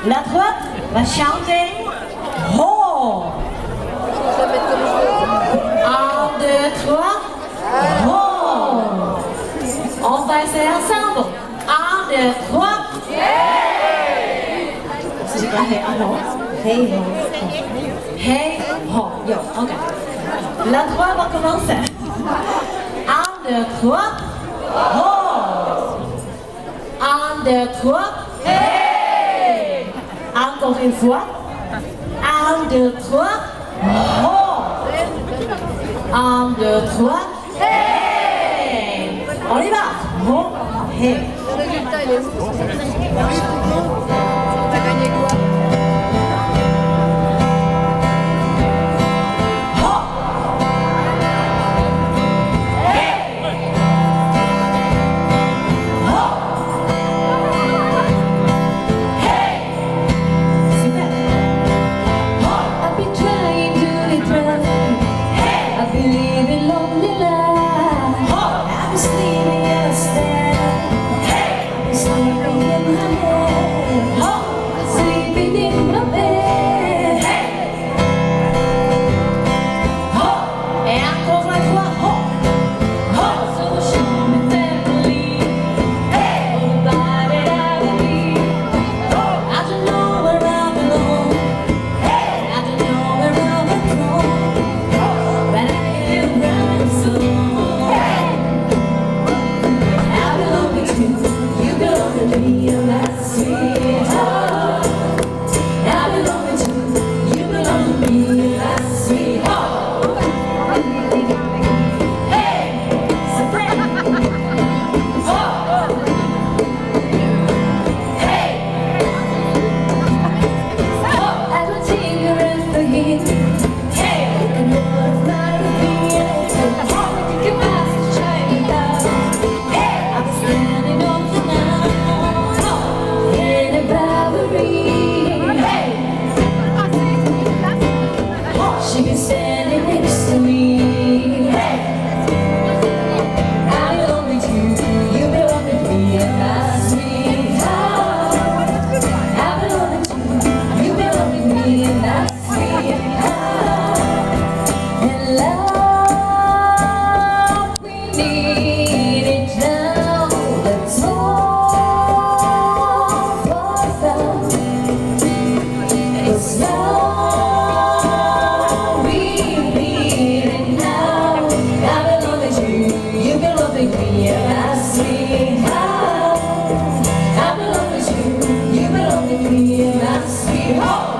La droite va chanter Ho. 1, 2, 3, Ho. On va essayer ensemble. 1, 2, 3. C'est pas hey, ho. Hey, ho. Hey, ho. Yo, ok. La droite va commencer. 1, 2, 3, Ho. 1, 2, 3, hey. Encore une fois. 1, 2, 3, Ho. 1, 2, 3, hey. On y va. Ho, hey. Le résultat, il est où? T'as gagné quoi? I belong with you, you belong with me, and I see.